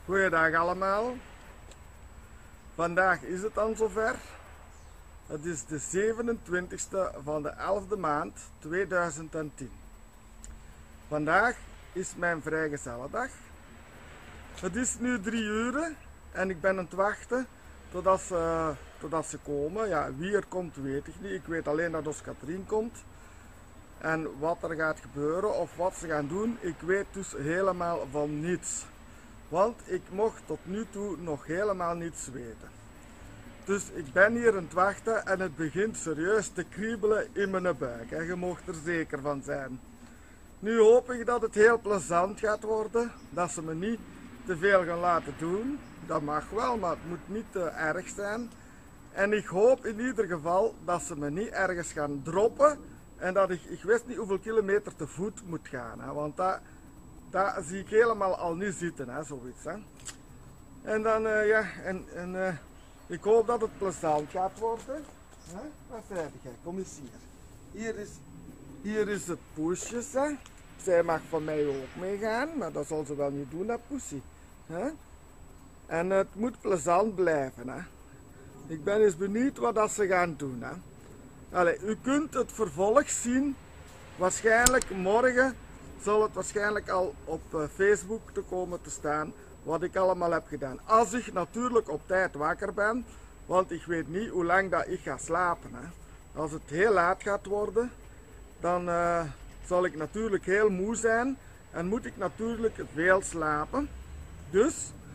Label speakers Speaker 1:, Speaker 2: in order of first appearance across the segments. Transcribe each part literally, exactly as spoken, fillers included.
Speaker 1: Goeiedag allemaal. Vandaag is het dan zover. Het is de zevenentwintigste van de elfde maand tweeduizend tien. Vandaag is mijn vrijgezellendag. Het is nu drie uur en ik ben aan het wachten totdat ze, totdat ze komen. Ja, wie er komt weet ik niet. Ik weet alleen dat ons Katrien komt. En wat er gaat gebeuren of wat ze gaan doen, ik weet dus helemaal van niets. Want ik mocht tot nu toe nog helemaal niets weten. Dus ik ben hier aan het wachten en het begint serieus te kriebelen in mijn buik. En je mocht er zeker van zijn. Nu hoop ik dat het heel plezant gaat worden. Dat ze me niet te veel gaan laten doen. Dat mag wel, maar het moet niet te erg zijn. En ik hoop in ieder geval dat ze me niet ergens gaan droppen. En dat ik, ik wist niet hoeveel kilometer te voet moet gaan. Hè, want dat, dat zie ik helemaal al niet zitten, hè, zoiets. Hè. En dan, uh, ja, en, en uh, ik hoop dat het plezant gaat worden. Hè? Wat zei jij? Kom eens hier. Hier is, hier is het poesjes, hè. Zij mag van mij ook meegaan, maar dat zal ze wel niet doen, hè, poesie. Hè? En het moet plezant blijven, hè. Ik ben eens benieuwd wat dat ze gaan doen, hè. Allee, u kunt het vervolg zien. Waarschijnlijk morgen zal het waarschijnlijk al op Facebook te komen te staan wat ik allemaal heb gedaan. Als ik natuurlijk op tijd wakker ben, want ik weet niet hoe lang dat ik ga slapen. Hè. Als het heel laat gaat worden, dan uh, zal ik natuurlijk heel moe zijn en moet ik natuurlijk veel slapen. Dus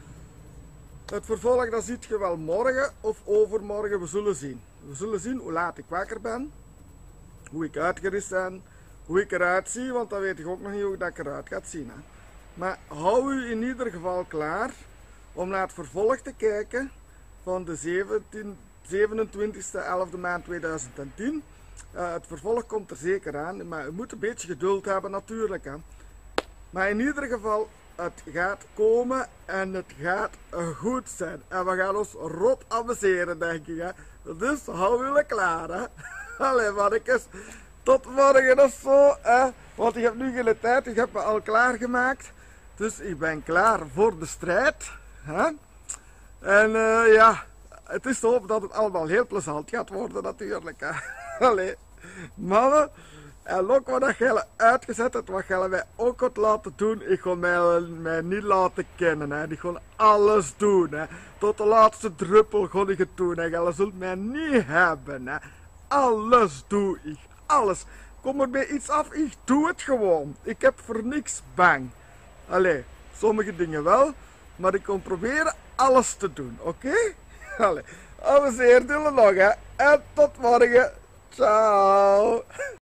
Speaker 1: het vervolg dat ziet je wel morgen of overmorgen, we zullen zien. We zullen zien hoe laat ik wakker ben, hoe ik uitgerust ben, hoe ik eruit zie, want dan weet ik ook nog niet hoe dat ik eruit ga zien. Hè. Maar hou u in ieder geval klaar om naar het vervolg te kijken van de zevenentwintigste elfde maand tweeduizend tien. Uh, het vervolg komt er zeker aan, maar u moet een beetje geduld hebben natuurlijk. Hè. Maar in ieder geval, het gaat komen en het gaat goed zijn. En we gaan ons rot amuseren, denk ik. Hè. Dus hou jullie klaar. Hè. Allee, mannetjes. Tot morgen of zo. Hè. Want ik heb nu geen tijd. Ik heb me al klaargemaakt. Dus ik ben klaar voor de strijd. Hè. En uh, ja, het is te hopen dat het allemaal heel plezant gaat worden natuurlijk. Hè. Allee, mannen. En ook wat dat jij uitgezet hebt, wat jij mij ook gaat laten doen, ik ga mij, mij niet laten kennen. Hè. Ik ga alles doen. Hè. Tot de laatste druppel ga ik het doen. Hè. Jij zult mij niet hebben. Hè. Alles doe ik. Alles. Kom er bij iets af, ik doe het gewoon. Ik heb voor niks bang. Allee, sommige dingen wel, maar ik kan proberen alles te doen, oké? Okay? Allee, amuseer jullie nog, hè. En tot morgen. Ciao.